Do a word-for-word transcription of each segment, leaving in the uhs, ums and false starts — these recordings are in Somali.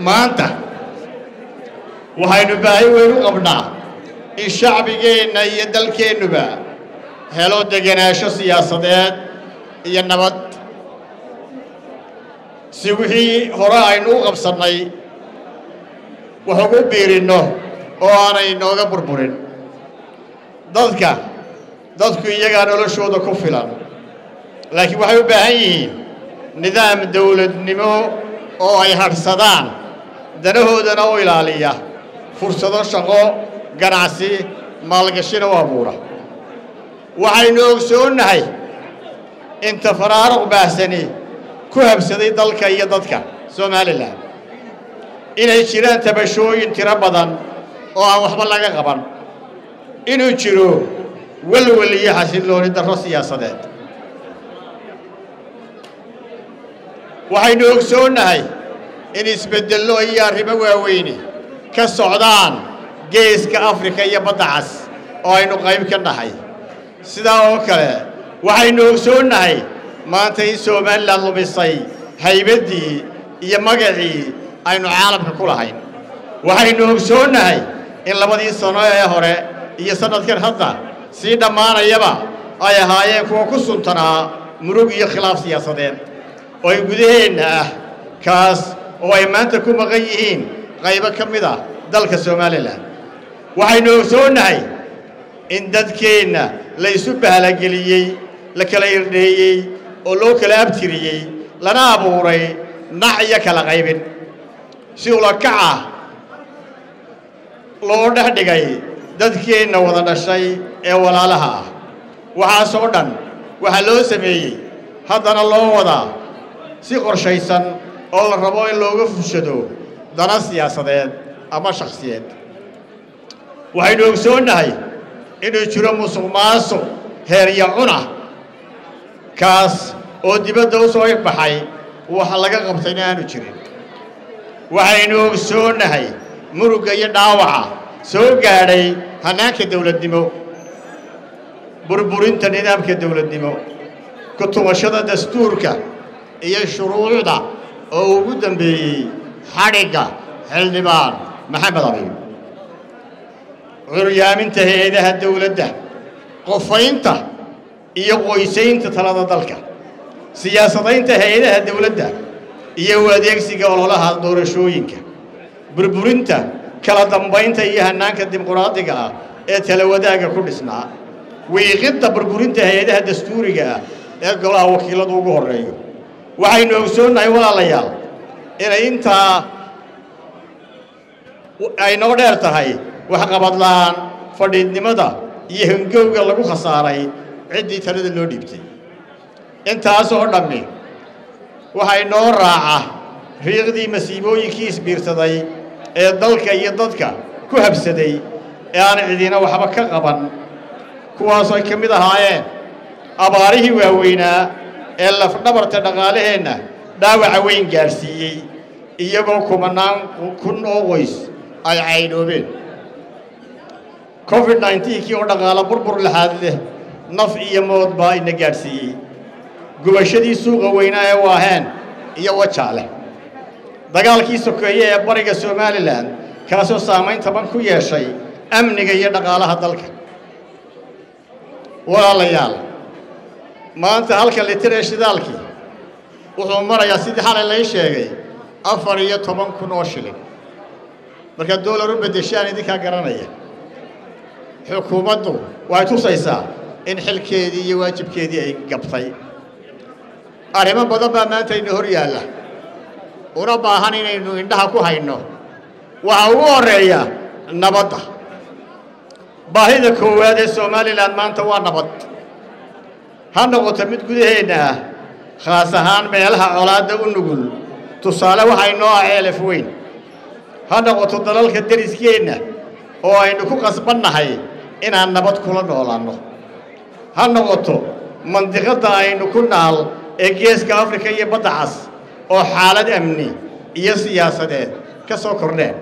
maanta waxaynu baahi weyn u qabnaa in shacbigeenna iyo dalkeennuba helo degenaansho siyaasadeed iyo nabad si wixii hore aynu u qabsannay wax ugu biirinno oo aanay inooga burburin dadka dadku iyagaa noloshooda ku filan laakiin waxay u baahan yihiin nidaam dawladnimo oo ay hadhsadaan danahoodana u ilaaliya fursado shaqo ganacsi maalgashina u abuura waxaynu ogsoonnahay inta faraaruq baahsani ku habsaday dalka iyo dadka Soomaaliland inay jiraan tabashooyin tiro badan oo aan waxba laga qaban inuu jiro walwal iyo xasilooni darro siyaasadeed waxaynu ogsoonnahay in isbeddello iyo arrimo waaweyni ka socdaan geeska Afrika iyo badda cas oo aynu qayb ka nahay sidaa oo kale waxaynu ogsoonnahay maanta in Soomaaliland lumisay haybaddii iyo magacii aynu caalamka ku lahayn waxaynu ogsoonnahay in labadii sano ee hore iyo sanadkan hadda sii dhammaanayaba ay ahaayeen kuwa ku suntanaa murug iyo khilaaf siyaasadeed oo ay gudaheenna ah kaas oo ay maanta ku maqan yihiin qaybo ka mid ah dalka Soomaaliland waxaynu ogsoonnahay in dadkeenna la isu bahalageliyey la kala irdheeyey oo loo kala abtiriyey lana abuuray nac iyo kala qaybin si ula kaca loo dhex dhigay dadkeenna wada dhashay ee walaalaha ah waxaasoo dhan waxaa loo sameeyey haddana loo wadaa si qorshaysan oo la rabo in looga fushado dana siyaasadeed ama shakhsiyeed waxaynu ogsoonnahay inuu jiro musuq maasuq heerya cuna kaas oo dibadda u soo baxay waxa laga qabtayna aanu jirin waxaynu ogsoonnahay murugga iyo dhaawaca soo gaadhay hannaanka dawladnimo burburinta nidaamka dawladnimo ku tumashada dastuurka iyo shuruucda oo ugu dambeeyey xadhigga xildhibaan maxamed abiib curyaaminta hay-adaha dawladda qofaynta iyo qoysaynta talada dalka siyaasadaynta hay-adaha dawladda iyo u adeegsiga ololaha doorashooyinka burburinta kala dambaynta iyo hannaanka dimuqraadiga ah ee tala wadaagga ku dhisnaa wiiqidda burburinta hay-adaha dastuuriga ah ee golaha wakiiladu ugu horreeyo waxaynu ogsoonnahay walaalayaal inay intaa ay noo dheer tahay waxqabad la'aan fadhiidnimada iyo hangowga lagu khasaaray ciddii talada loo dhiibtay intaasoo dhammi waxay noo raaca riiqdii masiibooyinkii isbiirsaday ee dalka iyo dadka ku habsaday ee aan cidina waxba ka qaban kuwaasoo ay ka mid ahaayeen abaarihii waaweynaa ee lafdhabarta dhaqaalaheenna dhaawaca weyn gaarsiiyey iyagoo kumanaan kun oo qoys ay caydhoobeen covid nineteen-kii oo dhaqaalo burbur laxaad leh naf iyo mood baa ina gaadhsiiyey gubashadii suuqa weynaa ee waaheen iyo wajaale dagaalkii sokeeye ee bariga Soomaaliland kaasoo saamayn taban ku yeeshay amniga iyo dhaqaalaha dalka walaalayaal maanta halka litir shidaalkii wuxuu marayaa sidii xalay la sheegay afar iyo toban kun oo shilin marka doolar u bedeshaan idinka garanaya xukuumaddu waxay tusaysaa in xilkeedii iyo waajibkeedii ay gabtay arrimo badan baa maanta ina hor yaalla una baahan inaynu indhaha ku hayno waxa ugu horreeya nabadda baahida koowaad ee Soomaaliland maanta waa nabad ha noqoto mid gudaheenna ah khaas ahaan meelaha colaadda u nugul tusaale waxay noo ah ceelaf weyn ha noqoto dalalka deriskeenna oo aynu ku qasbannahay inaan nabad kula noolaanno ha noqoto mandiqadda aynu ku naal ee geeska Afrika iyo badda cas oo xaalad amni iyo siyaasadeed ka soo kordheen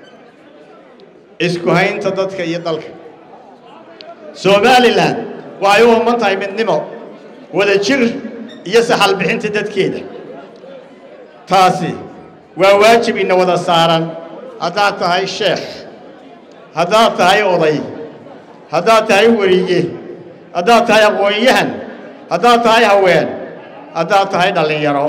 isku haynta dadka iyo dalka Soomaaliland waxay u ooman tahay midnimo wada jir iyo saxal bixinta dadkeeda taasi وواجب إن وذا صارا هذا هاي الشيخ هذا هاي أضي هذا هاي وريه هذا هاي قويهن هذا هاي هوين هذا هاي دليرو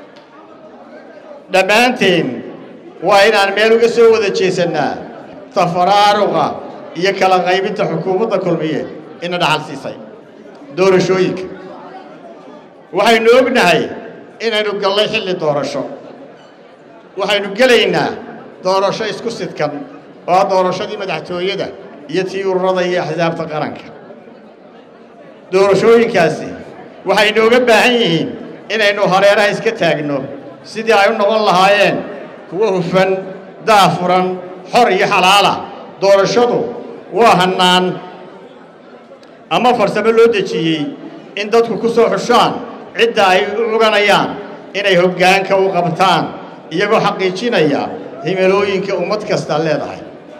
دمانتين وإن الميلو كسو ذا جيسنا تفرارغا يكلا غيبة حكومة كلمية إن دعال سيسي دور شويك وحي نوبنا هاي إن نقل الله حل دور شو وحي نقلينا دور شو يسكو سيدكم ودور شو دي مدحتوية ده يتيو الرضي أحزاب تقرنك دور شويك كاسي وحي نوبنا هايين إن إنو هريرا يسكتاقنو سيدي عيون والله هايين كوهفن دافرا حري حلالة دور شدو وهنان أما فرسبة لو دجيي إن دادكو كسو حشان عدة أي أغنيان إن أي هبقان كو قبطان إيقو حقيقين أيا هملوين كأمت كستالي داي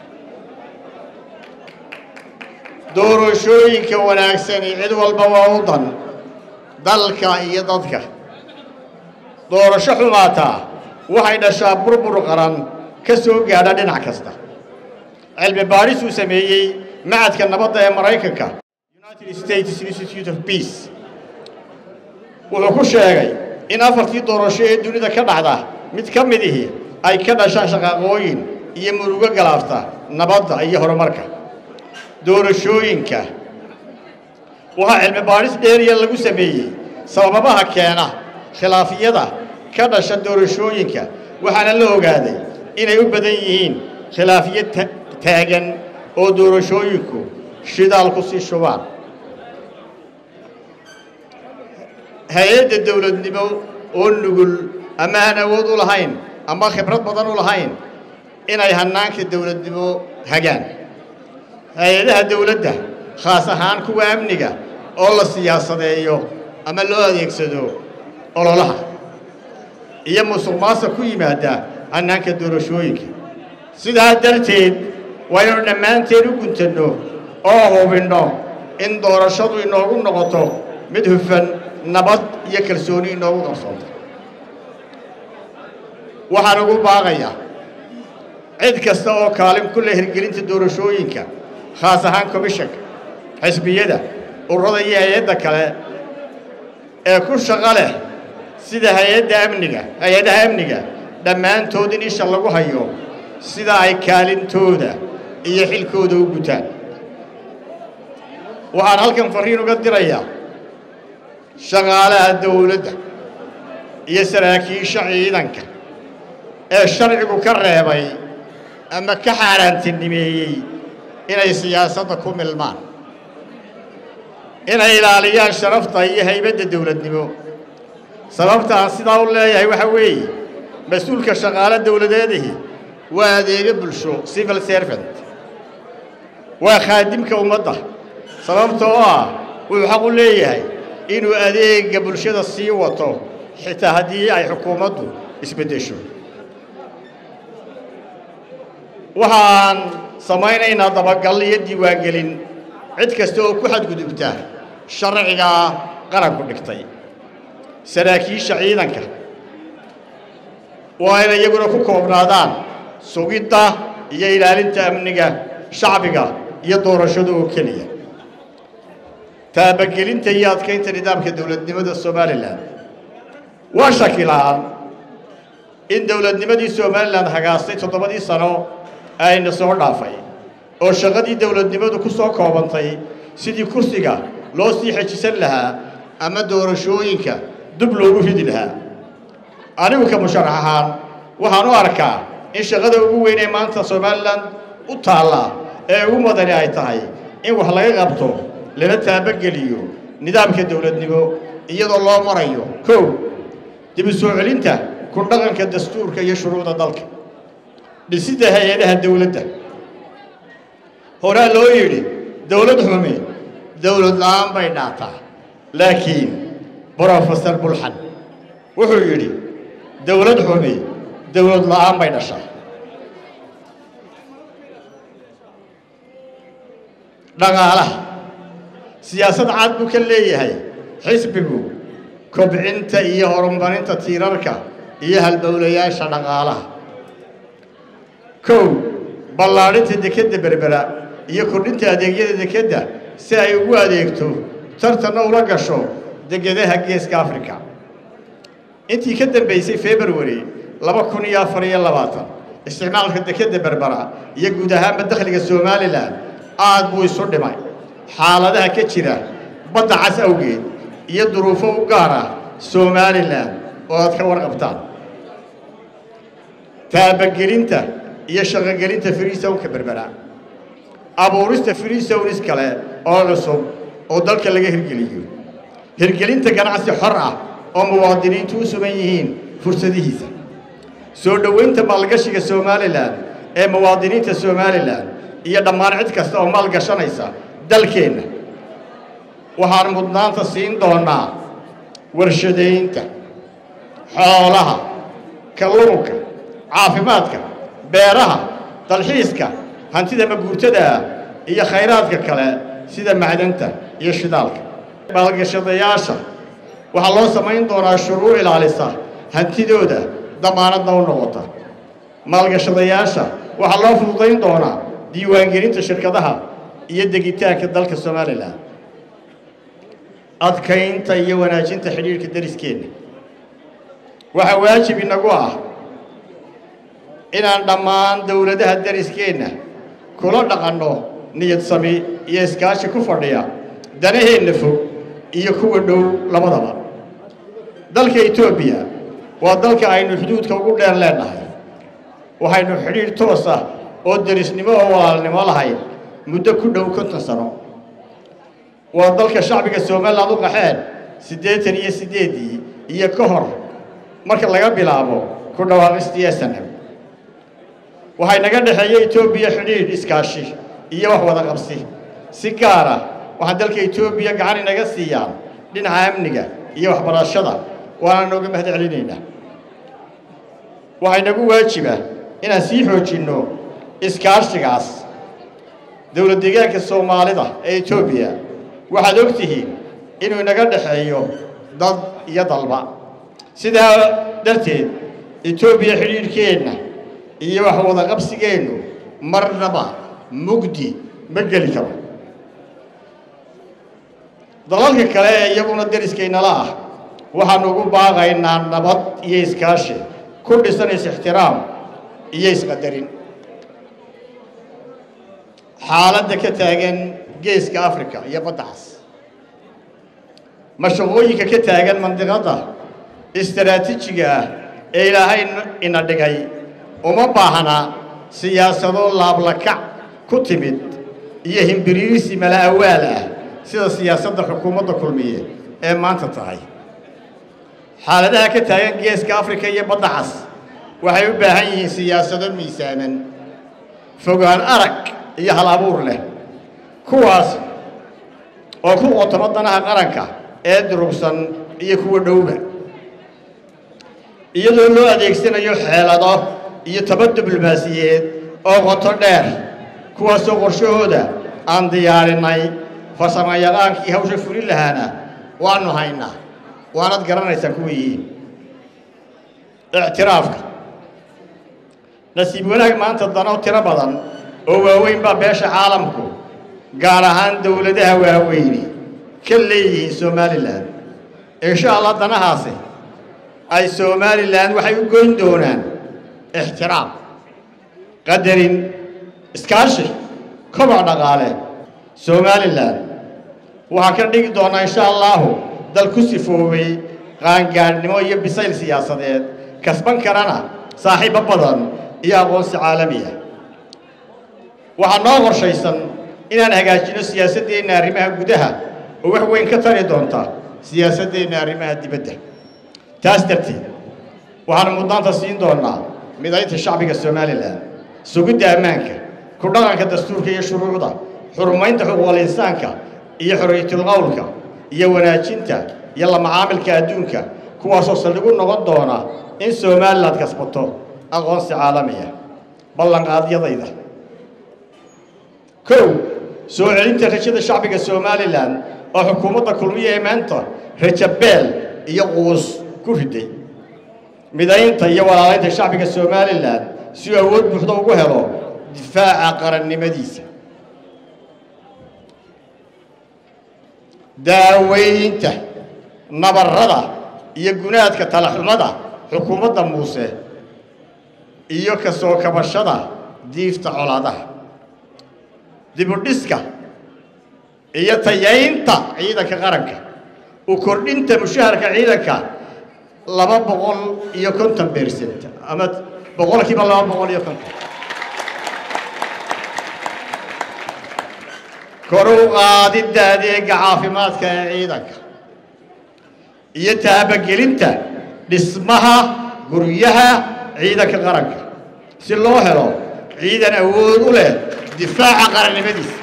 دورو شوين كوناكساني عدو البواوضان دالكا إيا دادكا دورو شحوماتا وحيدا شاب بربر قران كسو قادا دينا كستا علم باريس وسميي معد كان نبضة مرايكا United States Institute of Peace وحكو شاقي إن أفرتي دورشي الدنيا كبعدا متكمده أي كدا شاشقاقوين يمروغا قلافتا نبضة أي هرماركا دورشوينكا وها علم باريس ديريا لغو سميي سببها كينا خلافية دا كدا شا دورشوينكا وحانا اللو قادي إنا يبدأيين خلافية تاغن أو دورشوينكو شدالكو سي شوان هيئة الدولة النمو ونقول أما أنا وضو لهين أما خبرات بدنو لهين إنا يهنانك الدولة النمو هجان هيئة الدولة ده خاصة هانكو أمنيكا أولا السياسة ديو أما اللو هذا يكسدو أولا لها إيا مصماسة كوي مادا أنانك الدولة شويك سيدا درتين وينو نمانتين وكنتنو أوه بينو إن دورشادو إنو نغطو مدهفن نبض يكرسوني إنو غصوت وحانقو باغيا عيد كستاو كالم كل هرقلين تدورشوينكا خاصة هانكو بشك حسبية دا الرضي هيدا كلا كل شغاله سيدا هيدا أمنيكا هيدا أمنيكا لما أنتو دين إيش الله هيو سيدا هاي كالين تودا إيحيل كودو بوتان وأنا هلكن فرينو قد ريا شغالة الدولة يسراكي شعيدنك الشرع كرهبي أما كحارنت النمي إن سياستكم المال إن إلاليان شرفت هي هيبة الدولة النمو سببت عن صدا الله هي وحوي مسؤول كشغالة الدولة هذه وهذه قبل شو سيفل سيرفنت وخادمك ومضى sababtoo wuxuu xaq u leeyahay inuu adeega bulshada sii wato xitaa hadii ay xukuumaddu isbedesho waxaan samaynaynaa dabagal iyo diiwaangelin cid kasta oo ku xadgudubta sharciga qaranku dhigtay saraakiisha ciidanka waa inay iyaguna ku koobnaadaan sugidda iyo ilaalinta amniga shacbiga iyo doorashada oo keliya تابقلين تياد كينت نظامك دولة نمد الصوماليلاند وشكلان إن دولة نمد الصوماليلاند حقاستي تطبدي سنو أي نصور دافعي أو شغدي دولة نمد كسو كوبانتي سيدي كرسيغا لو سيحي تسل لها أما دور شوينك دبلو بفيد لها أنا وكمشرحان وحانو أركا إن شغده وين مانتا صوماليلاند وطالا أي ومدني أي تاي إن وحلاقي غابتو لنا تابقليو نظامك الدولة نبو إيضا الله مرأيو كو دي بسوعلينتا كون دغنك الدستور كي يشروع دالك بسيدة هيدها الدولة ده هنا لو يري دولة همي دولة لام بيناتا لكن بروفيسور بلحن وحو يري دولة همي دولة لام بيناشا دغاله سياسة عاد بكلية هاي حسبكو كبعنتا إيه هرمبانتا تيراركا iyo halbowlayaasha dhaqaalaha kow ballaarinta dekedda berbera iyo kordhinta adeegyada dekedda si ay ugu adeegto tartanna ula gasho dekedaha geeska afrika intii ka dambaysay february laba kun iyo afar iyo labaatan isticmaalka dekedda berbera iyo guud ahaanba dakhliga somalilan aad buu isu dhimay xaaladaha ka jira badda cas awgeed iyo duruufo u gaar ah somalilan oo aad ka warqabtaan taabagelinta iyo shaqogelinta freezone-ka berbera abuurista freezones kale oo cusub oo dalka laga hirgeliyo hirgelinta ganacsi xor ah oo muwaadiniintu u sugan yihiin fursadihiisa soo dhoweynta maalgashiga somalilan ee muwaadiniinta somalilan iyo dhammaan cid kasta oo maalgashanaysa dalkeenna waxaan mudnaanta siin doonaa warshadaynta xoolaha kalluunka caafimaadka beeraha dalxiiska hantida maguurtada iyo khayraadka kale sida macdanta iyo shidaalka maalgashadayaasha waxaa loo samayn doonaa shuruuc ilaalisa hantidooda damaanadna u noqota maalgashadayaasha waxaa loo fududayn doonaa diiwaangelinta shirkadaha iyo degitaanka dalka somalilan adkaynta iyo wanaajinta xidhiirka dariskeenna waxaa waajib inagu ah inaan dhammaan dowladaha dariskeenna kula dhaqanno niyad sami iyo iskaashi ku fadhiya danaheenna fog iyo kuwa dhow labadaba dalka etoobiya waa dalka aynu xuduudka ugu dheer leenahay waxaynu xidhiir toos ah oo darisnimo oo walaalnimo lahayn muddo ku dhow konton sano waa dalka shacbiga somaliland u qaxeen siddeetan iyo siddeedii iyo ka hor marka laga bilaabo ku dhawaaqistii snm waxay naga dhexeeya etoobiya xidhiidh iskaashi iyo wax wada qabsi si gaar ah waxaa dalka etoobiya gacan inaga siiyaan dhinaca amniga iyo waxbarashada waana nooga mahad celinaynaa waxay nagu waajiba inaan sii xoojinno iskaashigaas dowlad deegaanka soomaalida ee etoobiya waxaad og tihiin inuu inaga dhexeeyo dad iyo dalba sidaa darteed etoobiya xidhiidhkeenna iyo wax wada qabsigeennu marnaba mugdi ma geli karo dalalka kale ee iyaguna dariskaynala ah waxaanu ugu baaqaynaa nabad iyo iskaashi ku dhisan is-ixtiraam iyo isqadarin xaaladda ka taagan geeska afrika iyo badda cas mashaqooyinka ka taagan mandiqadda istaraatiijiga ah ee ilaahay ina dhigay uma baahna siyaasado laablakac ku timid iyo himbiriirisi mala awaal ah sida siyaasadda xukuumadda kulmiye ee maanta tahay xaaladaha ka taagan geeska afrika iyo badda cas waxay u baahan yihiin siyaasado miisaaman fogaan arag iyo hal abuur leh kuwaas oo ku qotomo danaha qaranka ee durugsan iyo kuwa dhowba iyadoo loo adeegsanayo xeelado iyo taba diblomaasiyeed oo qoto dheer kuwaasoo qorshahooda aan diyaarinay farsamayaqaankii hawsha fulin lahaana waanu haynaa waanad garanaysaa kuwa yihiin ictiraafka nasiib wanaag maanta dano tiro badan oo waaweyn baa beesha caalamku gaar ahaan dowladaha waaweyni ka leeyihiin somalilan insha allah danahaasi ay somalilan waxay u goyn doonaan ixtiraam qadarin iskaashi koboc dhaqaale somalilan waxaa ka dhigi doonaa insha allahu dal ku sifoobay qaangaadhnimo iyo bisayl siyaasadeed kasban karana saaxiibo badan iyo aqoonsi caalamiya waxaa noo qorshaysan inaan hagaajino siyaasaddeenna arrimaha gudaha oo wax weyn ka tari doonta siyaasaddeenna arrimaha dibadda taas darteed waxaanu mudnaanta siin doonaa midaynta shacbiga somalilan sugidda ammaanka ku dhaqanka dastuurka iyo shuruucda xurumaynta xuquuqul insaanka iyo xorriyatul qowlka iyo wanaajinta iyo la macaamilka adduunka kuwaasoo saldhig u noqon doona in somaliland kasbato aqoonsi caalamiya ballanqaadyadayda kow soo celinta rajada shacbiga somalilan oo xukuumadda kulmiye ee maanta rajabeel iyo quus ku riday midaynta iyo walaalaynta shacbiga Somaliland si uu awood buuxda ugu helo difaaca qarannimadiisa daaweynta nabarrada iyo gunaadka talaxumada xukuumadda Muuse iyo ka soo kabashada diifta colaadaha dib u dhiska iyo tayaynta ciidanka qaranka u kordhinta mushaharka ciidanka laba boqol iyo konton percent ama boqolkiiba laba boqol iyo konton kor u qaadidda adeega caafimaadka ee ciidanka iyo taabagelinta dhismaha guryaha ciidanka qaranka si loo helo ciidan awood u leh difaaca qarannimadiisa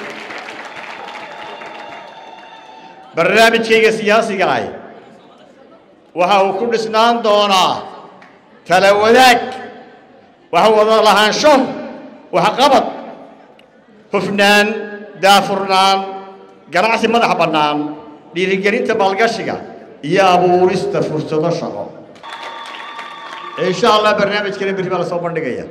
barnaamijkayga siyaasiga ah waxa uu ku dhisnaan doonaa tala wadaag waxa wada lahaansho waxa qabad hufnaan daafurnaan ganacsi madax bannaan dhiirigelinta maalgashiga iyo abuurista fursado shaqo insha allah barnaamijkana berri baa la soo bandhigaya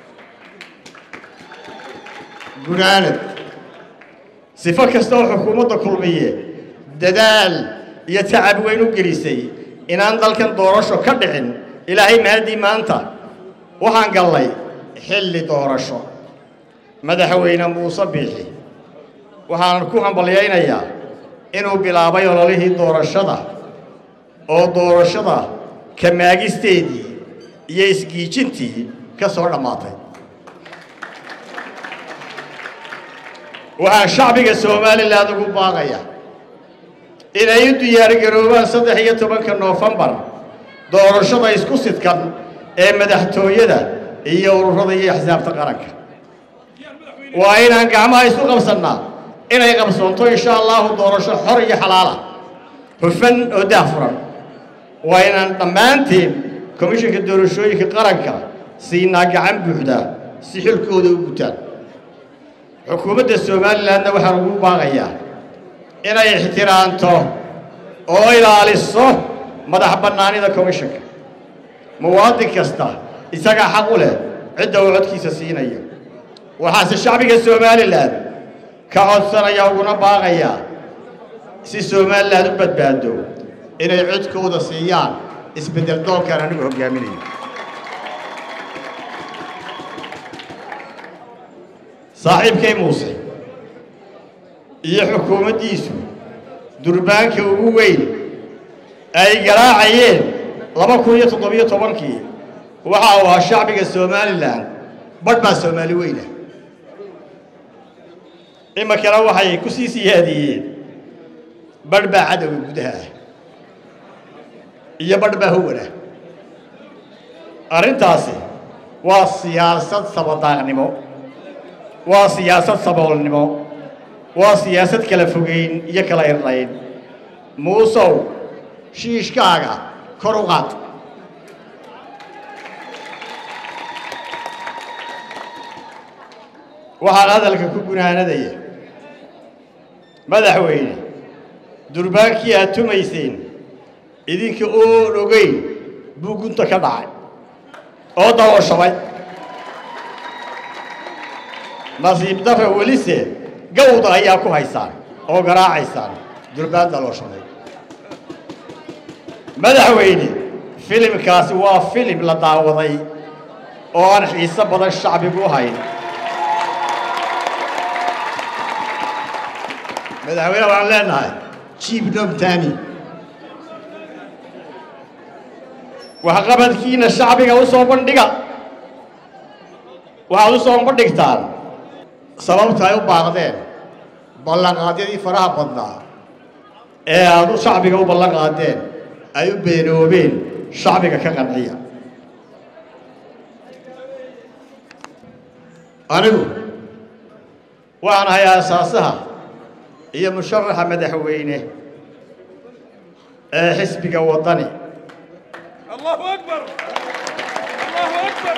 gunaanad sifo kasta oo xukuumadda kulmiye dadaal iyo tacab weyn u gelisay inaan dalkan doorasho ka dhicin ilaahay maadii maanta waxaan gallay xilli doorasho madaxweyne Muuse Biixi waxaan ku hambalyaynayaa inuu bilaabay ololihii doorashada oo doorashada ka maagisteedii iyo isgiijintii ka soo dhammaatay waxaan shacbiga Somaliland ugu baaqaya inay u diyaargaroobaan saddex iyo tobanka Noofambar doorashada isku sidkan ee madaxtooyada iyo ururada iyo axsaabta qaranka waa inaan gacmaha isu qabsannaa inay qabsoonto insha Allah doorasho xor iyo xalaal ah hufan oo daahfuran waa inaan dhammaantiin komishanka doorashooyinka qaranka siinaa gacan buuxda si xilkooda u gutaan xukuumadda Somalilandna waxaan ugu baaqayaa inay ixtiraamto oo ilaaliso madax bannaanida komishanka muwaadin kasta isaga xaq u leh cidda uu codkiisa siinaya waxaase shacbiga Somaliland ka codsanaya uguna baaqaya si Somaliland u badbaado inay codkooda siiyaan isbedel doonkan anigu hogaaminayo saaxiibkay Muuse iyo xukuumaddiisu durbaanka ugu weyn ay garaacayeen laba kun iyo toddoba iyo tobankii waxa uu ahaa shacbiga Somaliland badh baa Soomaali weyna imakana waxay ku sii siyaadiyeen badh baa cadowga gudaha iyo badh baa hawada arrintaasi waa siyaasad sabadaaqnimo waa siyaasad saboolnimo waa siyaasad kala fogeyn iyo kala irnayn Muusow shiishkaaga kor u qaad waxaan hadalka ku gunaanadaya madaxweyne durbaankii aad tumayseen idinka oon ogeyn buu gunta ka dhacay oo dawooshamay nasiib darro welise gawda ayaa ku haysaan oo garaacaysaan durbaan dalooshamay madaxweyne filimkaasi waa filim la daawaday oo aan xiiso badan shacbigu u hayn madaxweyne waxaan leenahay jiib dhoomtaani waxqabadkiina shacbiga u soo bandhiga waxaad u soo bandhigtaan sababta ay u baaqdeen ballanqaadyadii faraha badnaa ee aad u shacbiga u ballanqaadeen ay u beenoobeen shacbiga ka qanciya anigu waxaan ahay aasaasaha iyo musharaxa madaxweyne ee xisbiga wadani Allahu akbar Allahu akbar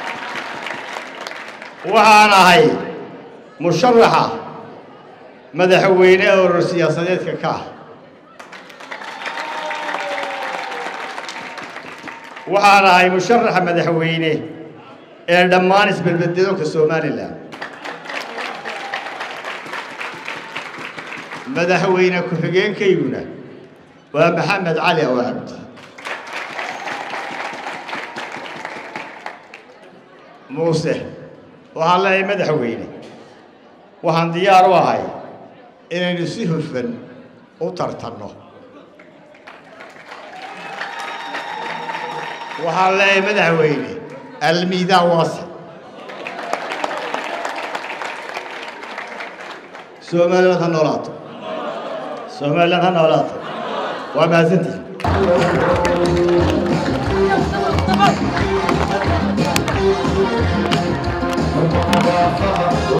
waxaan ahay musharaxa madaxweyne urur siyaasadeedka ka waxaan ahay musharaxa madaxweyne ee dhammaan isbedbedelka Soomaaliland madaxweyne ku xigeenkayguna waa Maxamed Cali Aw Cabdi muuse waxaan leeyahay madaxweyne waxaan diyaar u ahay inaynu si hufan u tartanno waxaan leeyahay madaxweyne almiidaan waasi Soomaaliland ha noolaato Soomaaliland ha noolaato waa mahadsantihiin